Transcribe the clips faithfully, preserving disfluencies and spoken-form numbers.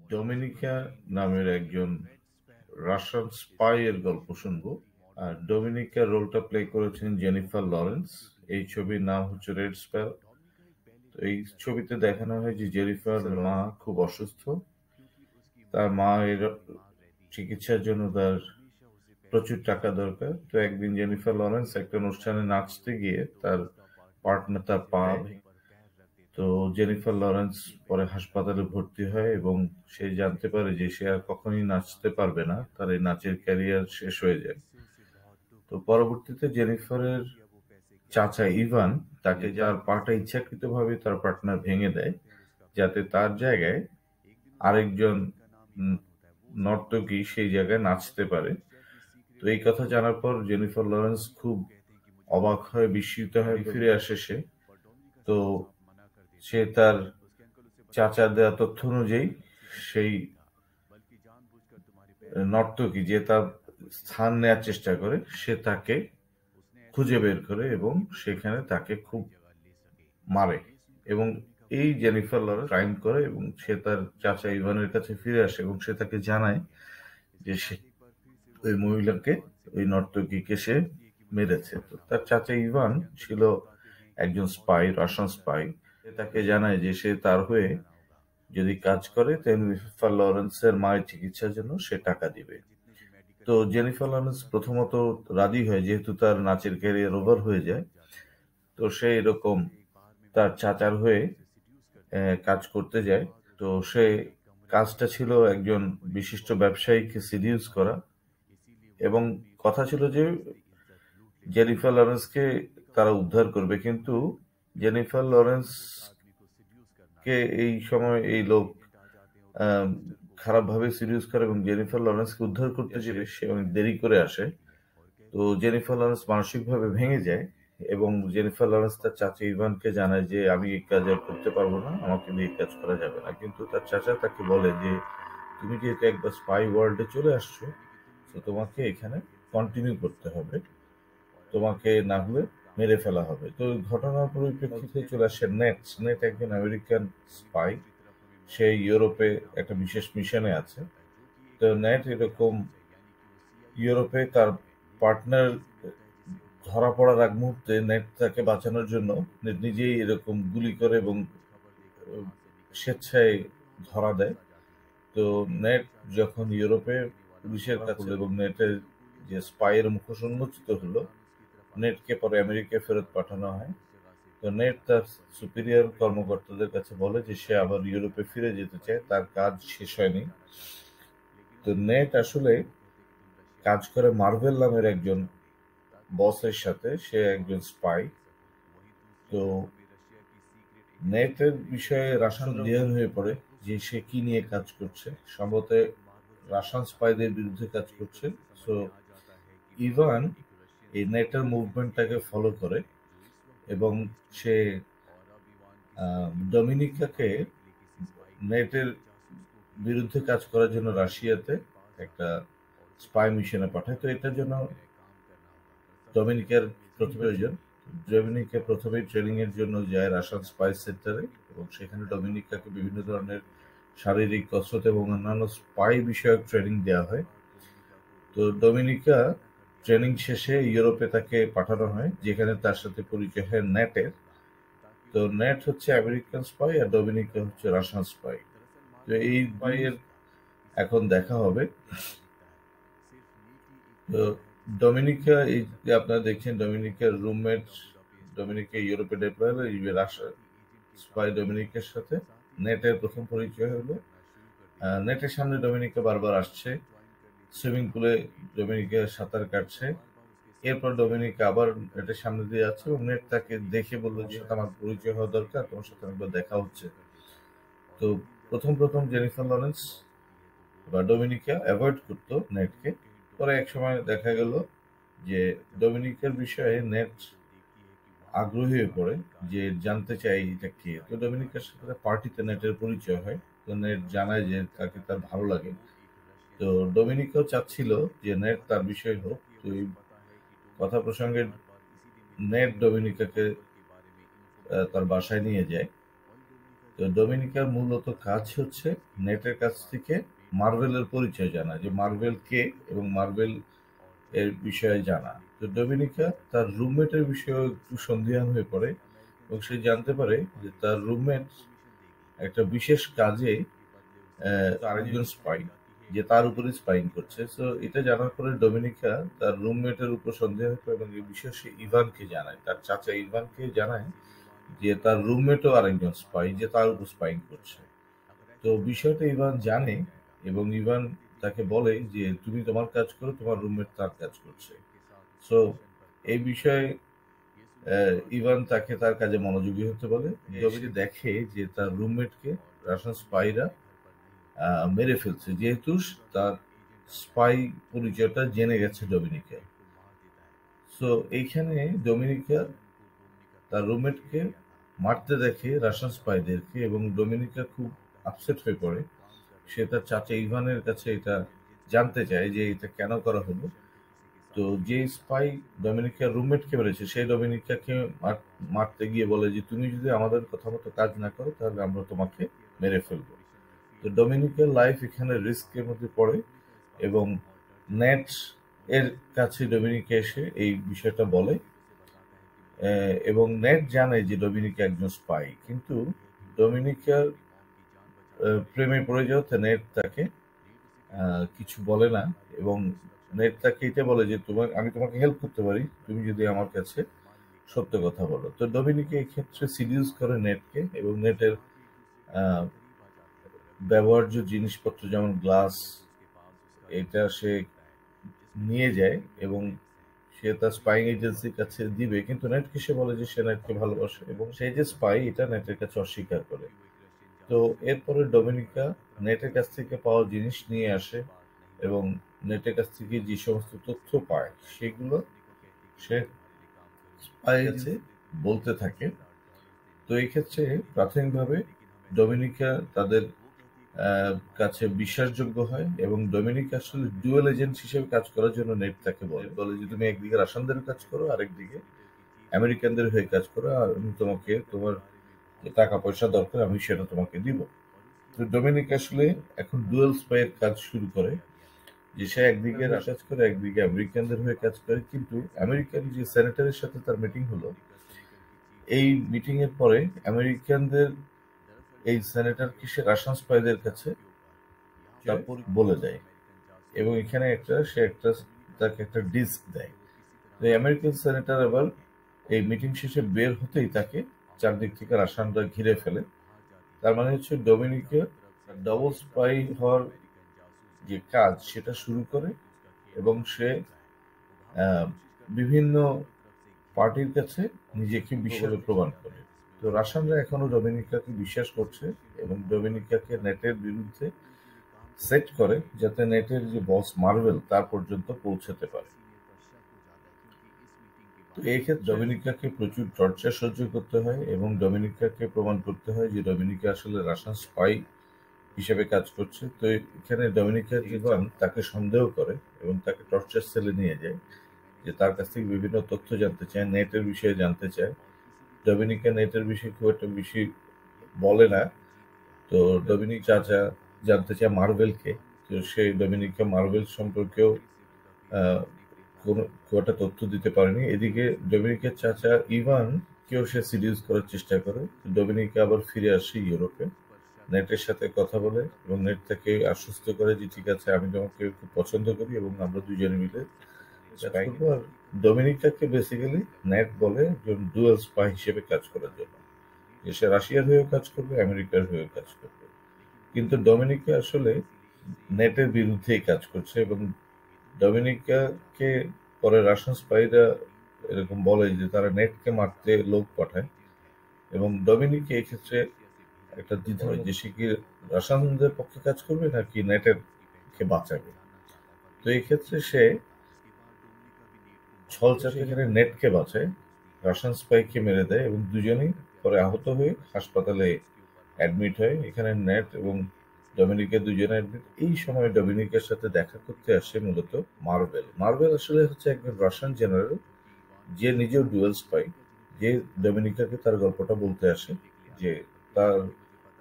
Dominica নামের একজন Russian spy এর গল্প শুনবো। আর ডমিনিকার রোলটা প্লে করেছেন জেনিফার লরেন্স। এই ছবির নাম হচ্ছে রেড স্প্যারো। তো এই ছবিতে দেখানো হয় যে জেনিফার মা খুব অসুস্থ। তার মা এর চিকিৎসার জন্য তার প্রচুর টাকা দরকার। তো একদিন জেনিফার লরেন্স একটা অনুষ্ঠানে নাচতে গিয়ে তার পার্টনার তার পা ভেঙে। তো জেনিফার লরেন্স পরে হাসপাতালে ভর্তি হয় এবং সে জানতে পারে যে সে আর কখনোই নাচতে পারবে না, তার এই নাচের ক্যারিয়ার শেষ হয়ে যায়। তো পরবর্তীতে জেনিফারের চাচা ইভান তাকে যার পাটা ইচ্ছাকৃতভাবে তার পার্টনার ভেঙে দেয়, যাতে তার জায়গায় আরেকজন নর্তকী সেই জায়গায় নাচতে পারে। তো এই কথা জানার পর জেনিফার লরেন্স খুব অবাক হয়, বিস্মিত হয়, ফিরে আসে সে। তো সে তার চাচা দেওয়া তথ্য অনুযায়ী সেই নর্তকী যে তার স্থান নেওয়ার চেষ্টা করে, সে তাকে খুঁজে বের করে এবং সেখানে তাকে খুব মারে। এবং এই জেনিফার লরেন্স ক্রাইম করে এবং সে তার চাচা ইভানের কাছে ফিরে আসে এবং সে তাকে জানায় যে সে ওই মহিলাকে, ওই নর্তকীকে সে মেরেছে। তো তার চাচা ইভান ছিল একজন স্পাই, রাশিয়ান স্পাই। তাকে জানায় যে সে তার হয়ে যদি কাজ করে জেনিফার লরেন্সের মায়ের চিকিৎসার জন্য সে টাকা দিবে। তো জেনিফার লরেন্স প্রথমত রাজি হয়, যেহেতু তার নাচের ক্যারিয়ার ওভার হয়ে যায়। তো সে এরকম তার চাচার হয়ে কাজ করতে যায়। তো সে কাজটা ছিল একজন বিশিষ্ট ব্যবসায়ীকে সিডিউস করা, এবং কথা ছিল যে জেনিফার লরেন্সকে তারা উদ্ধার করবে। কিন্তু জেনিফার লরেন্স কে এই সময় এই লোক খারাপভাবে সিরিয়াস করে এবং জেনিফার লরেন্সকে উদ্ধার করতে যাবে সে অনেক দেরি করে আসে। তো জেনিফার লরেন্স মানসিকভাবে ভেঙে যায় এবং জেনিফার লরেন্স তার চাচা ইভানকে জানায় যে আমি এই কাজ আর করতে পারবো না, আমাকে দিয়ে এই কাজ করা যাবে না। কিন্তু তার চাচা তাকে বলে যে তুমি যেহেতু একবার স্পাই ওয়ার্ল্ডে চলে আসছো, তো তোমাকে এখানে কন্টিনিউ করতে হবে, তোমাকে না হলে মেরে ফেলা হবে। তো ঘটনার পরিপ্রেক্ষিতে চলে আসে নেট। নেট একজন আমেরিকান স্পাই, সে ইউরোপে একটা বিশেষ মিশনে আছে। তো নেট এরকম ইউরোপে তার পার্টনার ধরা পড়ার আগ মুহূর্তে নেট তাকে বাঁচানোর জন্য নিজেই এরকম গুলি করে এবং স্বেচ্ছায় ধরা দেয়। তো নেট যখন ইউরোপে পুলিশের কাছে এবং নেটের যে স্পাইয়ের মুখোশ উন্মোচিত হলো, নেটকে পরে আমেরিকায় ফেরত পাঠানো হয়। তো নেট তার সুপিরিয়র কর্মকর্তাদের কাছে বলে যে সে আবার ইউরোপে ফিরে যেতে চায়, তার কাজ শেষ হয়নি। তো নেট আসলে কাজ করে মার্ভেল নামের একজন বসের সাথে, সে একজন স্পাই। তো নেটের বিষয়ে রাশিয়ান ক্লিয়ার হয়ে পড়ে যে সে কি নিয়ে কাজ করছে, সম্ভবত রাশিয়ান স্পাইদের বিরুদ্ধে কাজ করছে। সো ইভান এই নেটের মুভমেন্টটাকে ফলো করে এবং সে ডমিনিকাকে নেটের বিরুদ্ধে কাজ করার জন্য রাশিয়াতে একটা স্পাই মিশনে পাঠায়। তো এটার জন্য ডমিনিকার প্রয়োজন। ডমিনিকা প্রথমে ট্রেনিং এর জন্য যায় রাশিয়ান স্পাই সেন্টারে এবং সেখানে ডমিনিকাকে বিভিন্ন ধরনের শারীরিক কসরত এবং অন্যান্য স্পাই বিষয়ক ট্রেনিং দেওয়া হয়। তো ডমিনিকা ট্রেনিং শেষে ইউরোপে তাকে পাঠানো হয়, যেখানে তার সাথে পরিচয় হয় নেটের। তো নেট হচ্ছে আমেরিকান স্পাই আর ডমিনিকা হচ্ছে রাশিয়ান স্পাই। তো এই স্পাইয়ের এখন দেখা হবে। তো ডমিনিকা, এই যে আপনারা দেখছেন ডমিনিকার রুমমেট, ডমিনিকা ইউরোপে ডিপ্লয় হলো, রাশিয়া স্পাই ডমিনিকার সাথে নেটের প্রথম পরিচয় হলো। নেটের সামনে ডমিনিকা বারবার আসছে, সুইমিং পুলে ডমিনিকা সাঁতার কাটছে। এরপর ডমিনিকা আবার নেটের সামনে দিয়ে যাচ্ছে এবং নেট তাকে দেখে বললো যে আমার পরিচয় হওয়া দরকার, তোমার সাথে একবার দেখা হচ্ছে। তো প্রথম প্রথম জেনিফার লরেন্স বা ডমিনিকা অ্যাভয়েড করতো নেটকে। পরে এক সময় দেখা গেল যে ডমিনিকার বিষয়ে নেট আগ্রহী হয়ে পড়ে, যে জানতে চাই এটা কে। তো ডমিনিকার সাথে পার্টিতে নেটের পরিচয় হয়। তো নেট জানায় যে তাকে তার ভালো লাগে। তো ডমিনিকাও চাচ্ছিল যে নেট তার বিষয় হোক। তো এই কথা প্রসঙ্গে নেট ডমিনিকাকে তার বাসায় নিয়ে যায়। তো ডোমিনিকার মূলত কাজ হচ্ছে নেটের কাছ থেকে মার্ভেলের পরিচয় জানা, যে মার্ভেল কে এবং মার্ভেল এর বিষয়ে জানা। তো ডোমিনিকা তার রুমমেটের বিষয়ে একটু সন্দিহান হয়ে পড়ে এবং সে জানতে পারে যে তার রুমমেট একটা বিশেষ কাজে আহ, আরেকজন স্পাই, যে তার উপরে স্পাইং করছে। সো এটা জানার পরে ডোমিনিকা তার রুমমেটের উপর সন্দেহ হয় এবং এই বিষয়ে সে ইভানকে জানায়, তার চাচা ইভানকে জানায় যে তার রুমমেটও আরেকজন স্পাই, যে তার উপর স্পাইং করছে। তো বিষয়টা ইভান জানে এবং ইভান তাকে বলে যে তুমি তোমার কাজ করো, তোমার রুমমেট তার কাজ করছে। সো এই বিষয়ে আহ, ইভান তাকে তার কাজে মনোযোগী হতে বলে। ডোমিনি দেখে যে তার রুমমেটকে রাশিয়ান স্পাইরা আহ, মেরে ফেলছে, যেহেতু তার স্পাই পরিচয়টা জেনে গেছে ডোমিনিকা। সো এইখানে ডোমিনিকা তার রুমমেটকে মারতে দেখে রাশিয়ান স্পাইদেরকে এবং ডোমিনিকা খুব আপসেট হয়ে পড়ে। সে তার চাচা ইভানের কাছে এটা জানতে চায় যে এটা কেন করা হলো। তো যে স্পাই ডোমিনিকার রুমমেটকে মেরেছে সেই ডোমিনিকাকে মার- মারতে গিয়ে বলে যে তুমি যদি আমাদের কথা মতো কাজ না করো তাহলে আমরা তোমাকে মেরে ফেলবো। তো ডোমিনিকার লাইফ এখানে রিস্কের মধ্যে পড়ে এবং নেট এর কাছে ডোমিনিকা এসে এই বিষয়টা বলে আহ, এবং নেট জানে যে ডোমিনিকা একজন স্পাই, কিন্তু ডোমিনিকার আহ, প্রেমে পড়ে যাওয়াতে নেট তাকে আহ, কিছু বলে না এবং নেট তাকে এটা বলে যে তোমার আমি তোমাকে হেল্প করতে পারি তুমি যদি আমার কাছে সত্য কথা বলো। তো ডোমিনিকা এই ক্ষেত্রে সিডিউস করে নেটকে এবং নেটের আহ, ব্যবহার্য জিনিসপত্র যেমন গ্লাস এটা সে নিয়ে যায় এবং সে তার স্পাইং এজেন্সির কাছে দিবে, কিন্তু নেটকে সে বলে যে সে নেটকে ভালোবাসে এবং সেই যে স্পাই এটা নেটের কাছে অস্বীকার করে। তো এরপরে ডোমিনিকা নেটের কাছ থেকে পাওয়া জিনিস নিয়ে আসে এবং নেটের কাছ থেকে যে সমস্ত তথ্য পায় সেগুলো সে স্পাই কাছে বলতে থাকে। তো এই ক্ষেত্রে প্রাথমিকভাবে ডোমিনিকা তাদের আহ, কাছে বিশ্বাসযোগ্য হয় এবং ডোমিনিকা আসলে ডুয়েল এজেন্ট হিসেবে কাজ করার জন্য নেট তাকে বলে বলে যে তুমি একদিকে রাশিয়ানদের কাজ করো, আরেকদিকে আমেরিকানদের হয়ে কাজ করো, আর আমি তোমাকে তোমার যে টাকা পয়সা দরকার আমি সেটা তোমাকে দিব। তো ডোমিনিক আসলে এখন ডুয়েল স্পাইয়ের কাজ শুরু করে, যে সে একদিকে রাশিয়ান কাজ করে একদিকে আমেরিকানদের হয়ে কাজ করে। কিন্তু আমেরিকান যে সেনেটরের সাথে তার মিটিং হলো, এই মিটিং এর পরে আমেরিকানদের এই সেনেটরকে সে রাশিয়ান স্পাইদের কাছে তারপর বলে দেয় এবং এখানে একটা সে একটা তাকে একটা ডিস্ক দেয়। তো আমেরিকান সেনেটর আবার এই মিটিং শেষে বের হতেই তাকে চারদিক থেকে রাশিয়ানরা ঘিরে ফেলে। তার মানে হচ্ছে ডোমিনিকা ডবল স্পাই হওয়ার যে কাজ সেটা শুরু করে এবং সে আহ, বিভিন্ন পার্টির কাছে নিজেকে বিশাল প্রমাণ করে। তো রাশিয়ানরা এখনো ডোমিনিকাকে বিশ্বাস করছে এবং ডোমিনিকাকে নেটের বিরুদ্ধে সেট করে যাতে নেটের যে বস মার্ভেল তার পর্যন্ত পৌঁছাতে পারে। তো এই ক্ষেত্রে ডোমিনিকাকে প্রচুর টর্চার সহ্য করতে হয় এবং ডোমিনিকাকে প্রমাণ করতে হয় যে ডোমিনিকা আসলে রাশিয়ান স্পাই হিসেবে কাজ করছে। তো এখানে ডোমিনিকা ইভান তাকে সন্দেহ করে এবং তাকে টর্চার সেলে নিয়ে যায়, যে তার কাছ থেকে বিভিন্ন তথ্য জানতে চায়, নেটের বিষয়ে জানতে চায়। ডোমিনিকা নেটের বিষয়ে খুব একটা বেশি বলে না। তো ডোমিনিক চাচা জানতে চায় মার্ভেলকে, তো সে ডোমিনিককে মার্ভেল সম্পর্কেও আহ, কোনো খুব একটা তথ্য দিতে পারেনি। এদিকে ডোমিনিকের চাচা ইভান কেও সে সিডিউস করার চেষ্টা করে। ডোমিনিকা আবার ফিরে আসে ইউরোপে, নেটের সাথে কথা বলে এবং নেট তাকে আশ্বস্ত করে যে ঠিক আছে আমি তোমাকে খুব পছন্দ করি এবং আমরা দুজনে মিলে কাজ করবো। আর ডোমিনিকাকে বেসিক্যালি নেট বলে একজন ডুয়াল স্পাই হিসেবে কাজ করার জন্য, যে সে রাশিয়ার হয়েও কাজ করবে আমেরিকার হয়েও কাজ করবে। কিন্তু ডোমিনিকা আসলে নেটের বিরুদ্ধেই কাজ করছে এবং ডমিনিকাকে পরে রাশিয়ান স্পাইরা এরকম বলে যে তারা নেটকে মারতে লোক পাঠায় এবং ডমিনিকে এক্ষেত্রে একটা দ্বিধা হয় যে সে কি রাশিয়ানদের পক্ষে কাজ করবে নাকি নেটের কে বাঁচাবে। তো এই ক্ষেত্রে সে ছলচাতুরি করে নেটকে বাঁচায়, রাশিয়ান স্পাইকে মেরে দেয় এবং দুজনেই পরে আহত হয়ে হাসপাতালে অ্যাডমিট হয়। এখানে নেট এবং ডমিনিকা দুজনে অ্যাডমিট। এই সময় ডমিনিকার সাথে দেখা করতে আসে মূলত মার্বেল। মার্বেল আসলে হচ্ছে একজন রাশিয়ান জেনারেল, যে নিজেও ডুয়েল স্পাই, যে ডমিনিকাকে তার গল্পটা বলতে আসে যে তার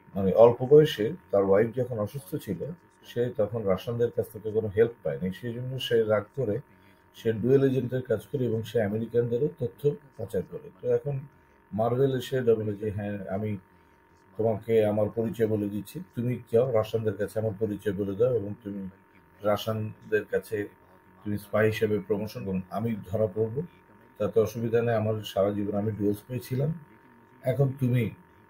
মানে অল্প বয়সে তার ওয়াইফ যখন অসুস্থ ছিল, সে তখন রাশিয়ানদের কাছ থেকে কোনো হেল্প পায়নি, সেই জন্য সে রাগ করে সে ডুয়েল এজেন্টের কাজ করে এবং সে আমেরিকানদেরও তথ্য পাচার করে। তো এখন মার্ভেল এসে বলে যে হ্যাঁ, আমি তোমাকে আমার পরিচয় বলে দিচ্ছি, তুমি যাও রাশিয়ানদের কাছে আমার পরিচয় বলে দাও এবং তুমি রাশিয়ানদের কাছে তুমি স্পাই হিসেবে প্রমোশন করুন, আমি ধরা পড়বো, তাতে অসুবিধা নেই, আমার সারা জীবন আমি ডুয়েল স্পাই ছিলাম, এখন তুমি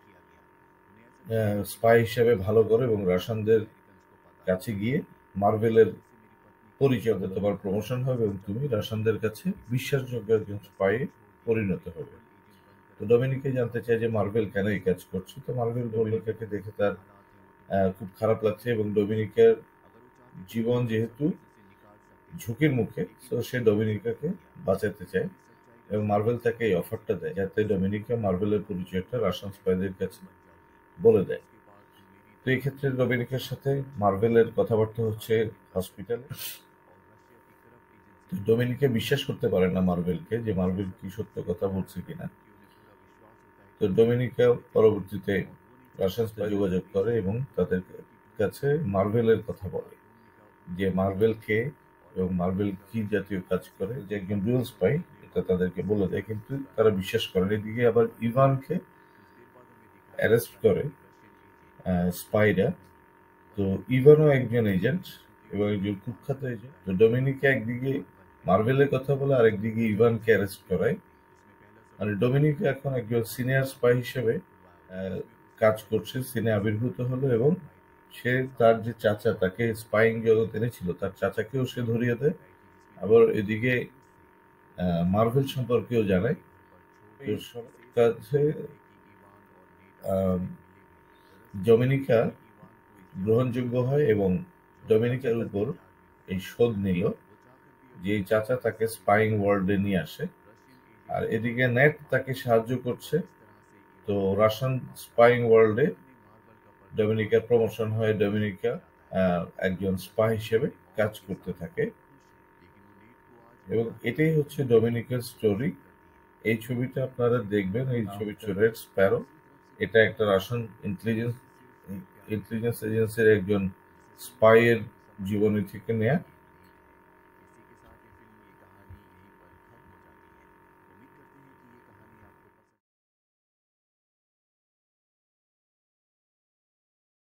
স্পাই হিসেবে ভালো করো এবং রাশিয়ানদের কাছে গিয়ে মার্ভেলের পরিচয় দিয়ে তোমার প্রমোশন হবে এবং তুমি রাশিয়ানদের কাছে বিশ্বাসযোগ্য একজন স্পাইয়ে পরিণত হবে। তো ডমিনিকে জানতে চায় যে মার্ভেল কেন এই কাজ করছে। তো মার্ভেল ডমিনিকাকে দেখে তার আহ, খুব খারাপ লাগছে এবং ডমিনিকার জীবন যেহেতু ঝুঁকির মুখে, তো সে ডমিনিকাকে বাঁচাতে চায় এবং মার্ভেল তাকে এই অফারটা দেয় যাতে ডমিনিকা মার্ভেলের পরিচয়টা রাশিয়ান স্পাইদের কাছে বলে দেয়। তো এই ক্ষেত্রে ডমিনিকার সাথে মার্ভেলের কথাবার্তা হচ্ছে হসপিটালে। তো ডমিনিকা বিশ্বাস করতে পারে না মার্ভেলকে, যে মার্ভেল কি সত্য কথা বলছে কিনা। তো ডমিনিকা পরবর্তীতে রাশিয়ান সাথে যোগাযোগ করে এবং তাদের কাছে মার্ভেলের কথা বলে, যে মার্ভেল কে এবং মার্ভেল কি জাতীয় কাজ করে, যে একজন ডুয়েল স্পাই, এটা তাদেরকে বলে দেয়, কিন্তু তারা বিশ্বাস করে। এদিকে আবার ইভানকে অ্যারেস্ট করে স্পাইরা। তো ইভানও একজন এজেন্ট এবং একজন কুখ্যাত এজেন্ট। তো ডোমিনিকা একদিকে মার্ভেলের কথা বলে আর একদিকে ইভানকে অ্যারেস্ট করায়। মানে ডোমিনিকা এখন একজন সিনিয়র স্পাই হিসেবে কাজ করছে, সিনে আবির্ভূত হলো এবং সে তার যে চাচা তাকে স্পাইং জগৎ এনেছিল, তার চাচাকেও সে ধরিয়ে দেয়। আবার এদিকে মার্ভেল সম্পর্কেও জানায়। কাছে ডমিনিকা গ্রহণযোগ্য হয় এবং ডমিনিকার উপর এই শোধ নিল যে চাচা তাকে স্পাইং ওয়ার্ল্ডে নিয়ে আসে। আর এদিকে নেট তাকে সাহায্য করছে। তো রাশিয়ান স্পাইং ওয়ার্ল্ডে ডমিনিকার প্রমোশন হয়, ডমিনিকা একজন স্পাই হিসেবে কাজ করতে থাকে এবং এটাই হচ্ছে ডমিনিকার স্টোরি। এই ছবিটা আপনারা দেখবেন, এই ছবিটা রেড স্প্যারো। এটা একটা রাশিয়ান ইন্টেলিজেন্স ইন্টেলিজেন্স এজেন্সির একজন স্পাইয়ের জীবনী থেকে নেয়া।